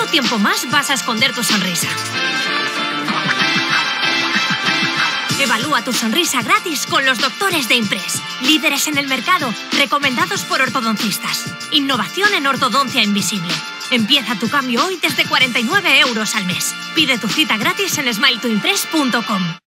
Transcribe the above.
¿Cuánto tiempo más vas a esconder tu sonrisa? Evalúa tu sonrisa gratis con los doctores de Impress. Líderes en el mercado, recomendados por ortodoncistas. Innovación en ortodoncia invisible. Empieza tu cambio hoy desde 49 € al mes. Pide tu cita gratis en smiletoimpress.com.